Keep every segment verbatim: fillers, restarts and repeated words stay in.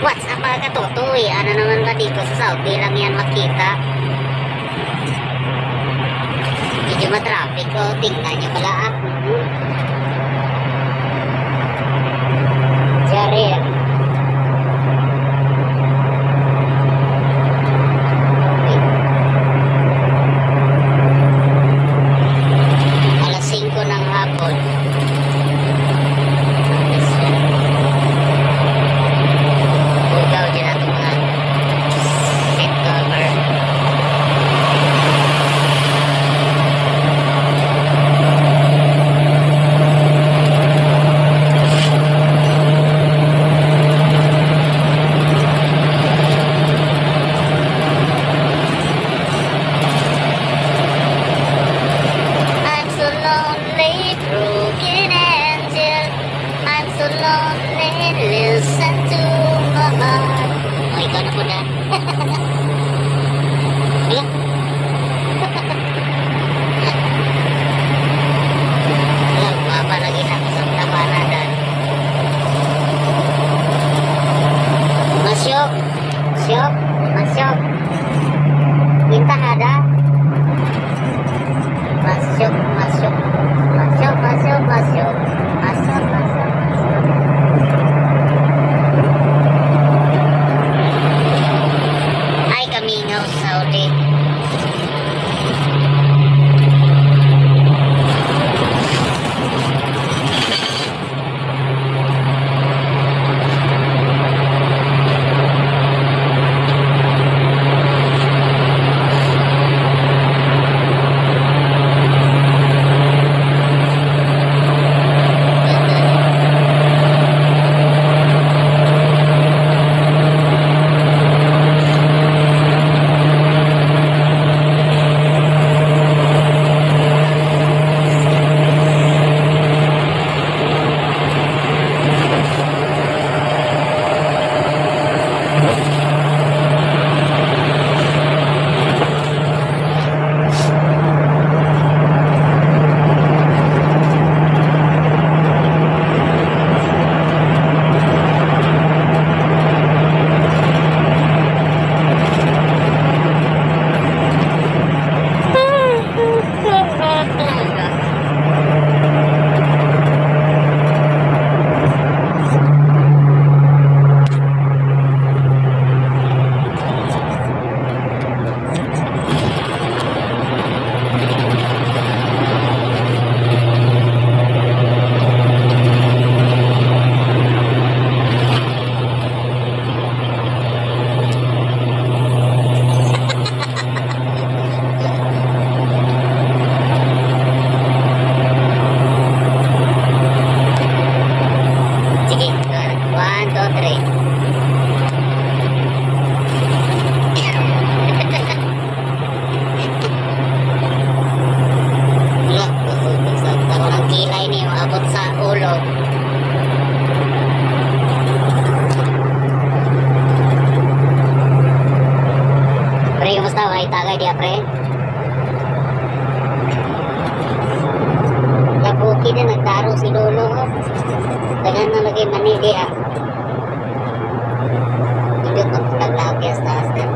What's up mga katutoy? Ano naman ba dito sa Saudi lang yan makita? Medyo matraffic o. Tingnan nyo pala ah. Jarir. Alas singko ng hapon. Listen to my heart. Oh, ikaw na po na. Wala. Wala, mapalagi na sa tamanadan. Masyok. Masyok. Masyok. Minta ada. Masyok. Masyok. Masyok. Masyok. Masyok. Masyok. Masyok. Mingaw Saudi. Tagay dia pre. Labuki din nagtaro si Lolo. Dagan na lagi mani dia. Hindi ko taglagay sa taas din.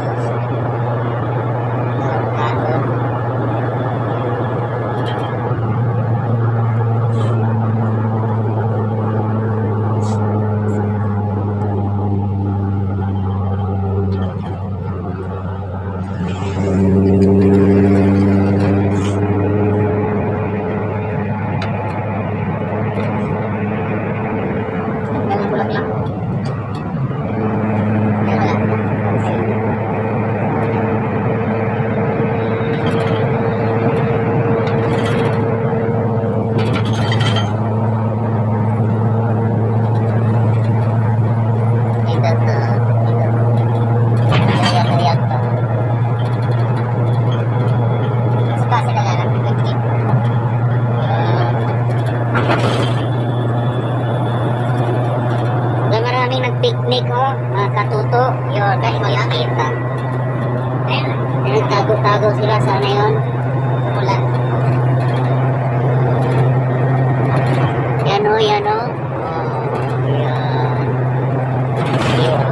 Picnic oh, mga katuto, yun, dahil mo yung kita. Nagtago-tago sila, sana yun. Ulan. Yan o, yan o. Oh, yan. Yun.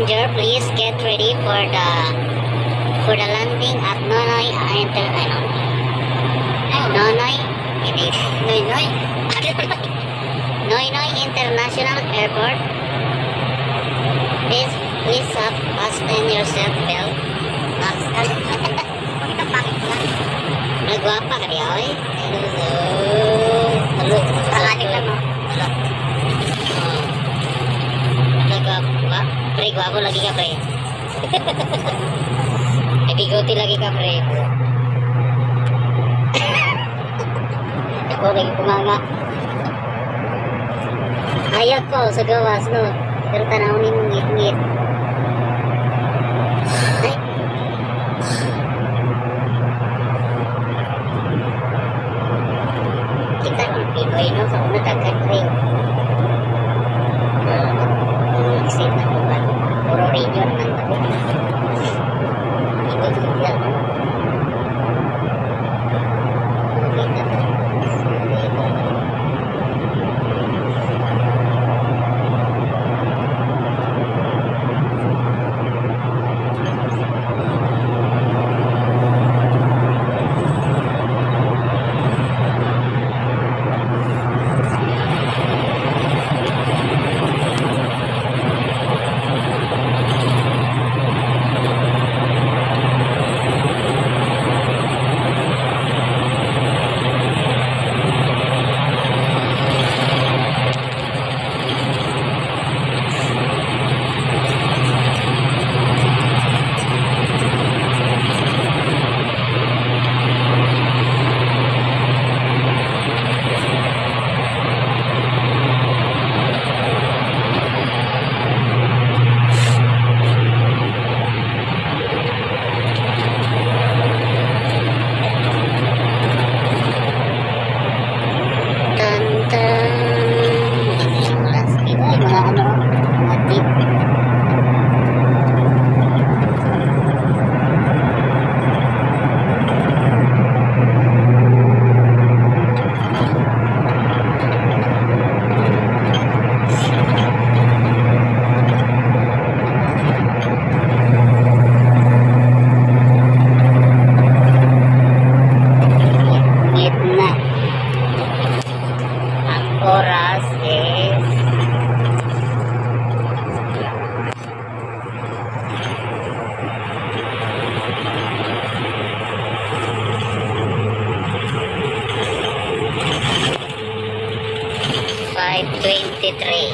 passenger, please get ready for the for the landing at Nonoy Inter ano? Nonoy it is Nonoy Nonoy International Airport. Please please up fasten your seat belt. Nagwapa ka diya oy. Hello. Kalani ka mo. Nagwapa. Pre, gwapo lagi ka pre. Eh, bigoti lagi ka pre. Ako lagi kumanga. Ayak ko sa gawas no. Pero tanaw ni mong ngit-ngit. Kita ng Pinoy no sa una dagat rin. Exit na po ba? Puro region man ba? Ikot-ikot lang. Kita na. five twenty-three.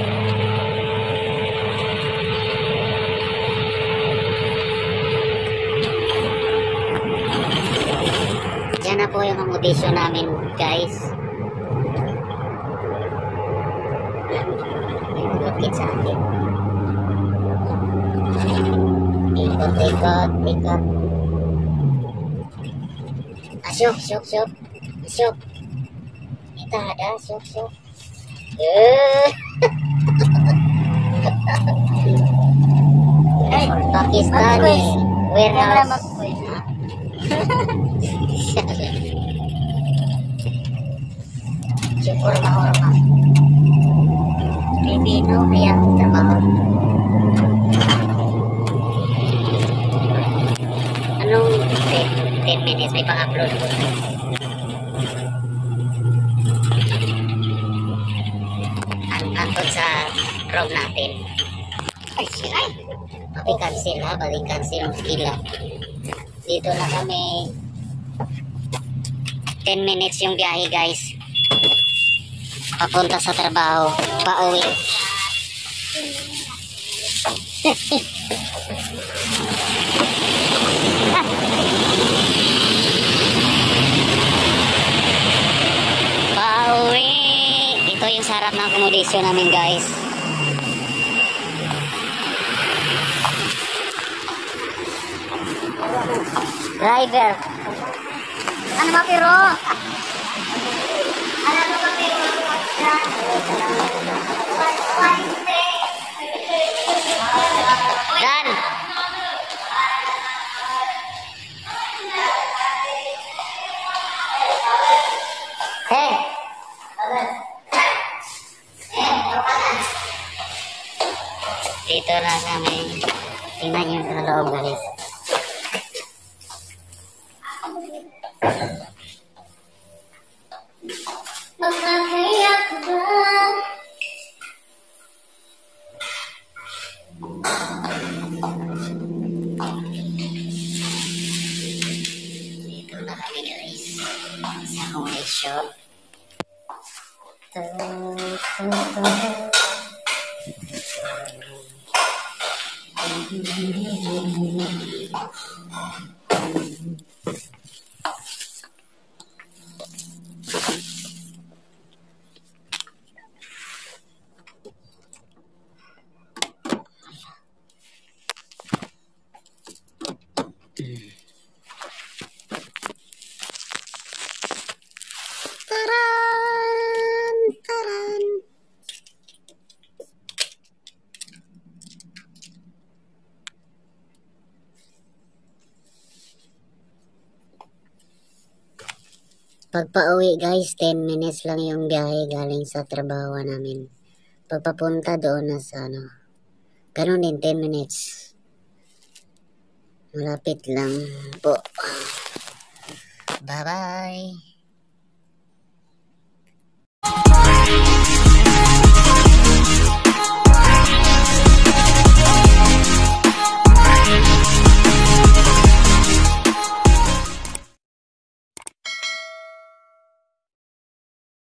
Yan na po yung accommodation namin, guys. Ikot sa akin. Ikot, ikot, ikot. Ah, syok, syok, syok. Syok. Ita ada, syok, syok. Eh. Pakistani warehouse. Syukur mahormat. Pilipino yang trabaho. Anong ten minutes may pang-upload ko? Antod sa Chrome natin. Ay, ay! Pati-cancel ha, pati-cancel ang skila. Dito na kami. ten minutes yung biyahe, guys. Papunta sa trabaho. Pauwi. Pauwi. Ito yung sarap ng accommodation namin, guys. Driver. Ano ba pero? Ano ba pero? Dan. Hey. Dito na kami. Tingnan nyo sa loob, guys. Makakaya ka ba? Dito na kami, guys. Sa home shop. Taran! Taran! Pagpa-uwi guys, ten minutes lang yung biyahe galing sa trabaho namin. Pagpapunta doon na sa ano, ganun din, ten minutes. Malapit lang po. Bye-bye!